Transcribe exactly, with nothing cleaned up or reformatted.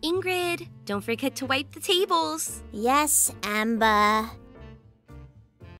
Ingrid, don't forget to wipe the tables. Yes, Amber.